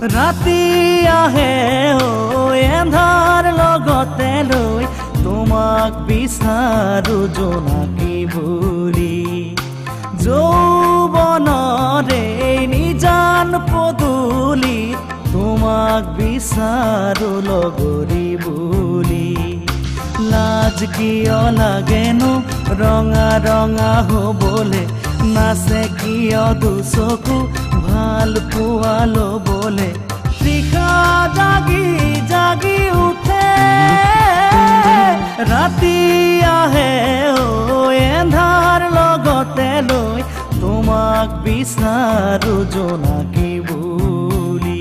ৰাতি আহে এন্ধাৰ লগতে লৈ তোমাক বিচাৰো জোনাকী বুলি যৌৱনৰে নিজান পদূলি তোমাক বিচাৰো লগৰী বুলি লাজ কিয় লাগেনো ৰঙা ৰঙা হ'বলে নাচে কিয় দুচকু ভাল পোৱা ল'বলে তৃষা জাগি জাগি উঠে ৰাতি আহে এন্ধাৰ লগতে লৈ তোমাক বিচাৰো জোনাকী বুলি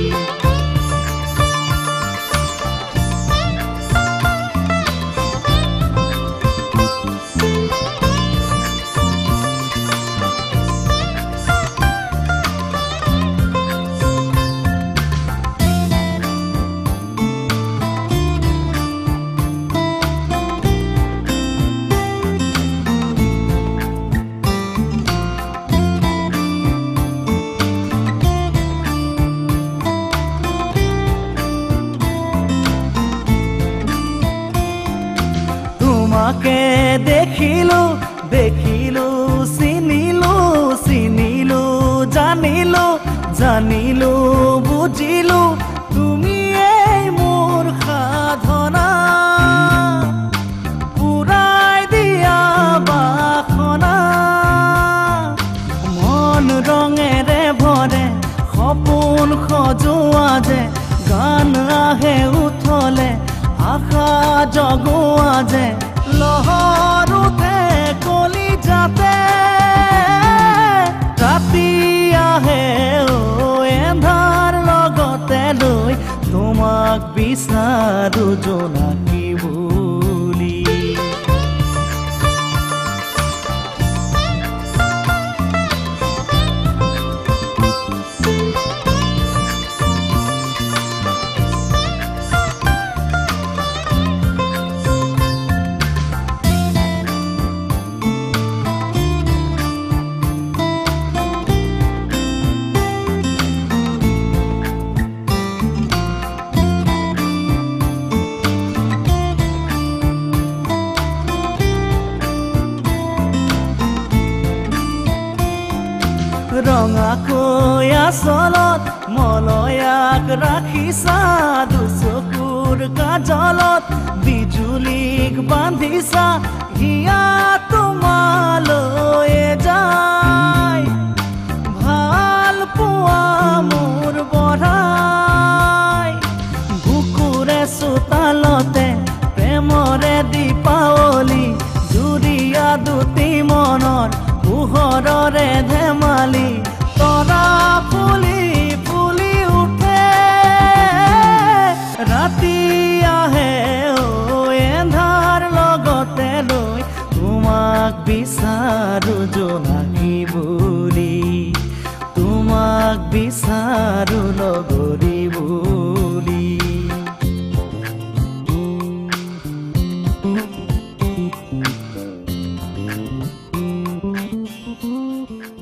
তোমাকে দেখিলো দেখিলো চিনিলো চিনিলো জানিলো জানিলো বুজিলো তুমি এই মোৰ সাধনা পুৰাই দিয়া বাসনা মন ৰঙেৰে ভৰে সপোন সজোৱা যে গান আহে উঠলে আশা জগোৱা যে লহৰ উঠে কলিজাতে ৰাতি আহে এন্ধাৰ লগতে লৈ তোমাক বিচাৰো জোনাকী বুলি ৰঙাকৈ আচলত মলয়াক ৰাখিছা দুচকুৰ কাজলত বিজুলীক বান্ধিছা হিয়া তোমালৈ যায় ভাল পোৱা মোৰ বঢ়াই বুকুৰে চোতালতে প্ৰেমৰে দীপাৱলী জুৰীয়া দুটি মনৰ পোহৰৰে ধেমালি তৰা ফুলি ফুলি উঠে ৰাতি আহে এন্ধাৰ লগতে লৈ তোমাক বিচাৰো জোনাকী বুলি তোমাক বিচাৰো লগৰী বুলি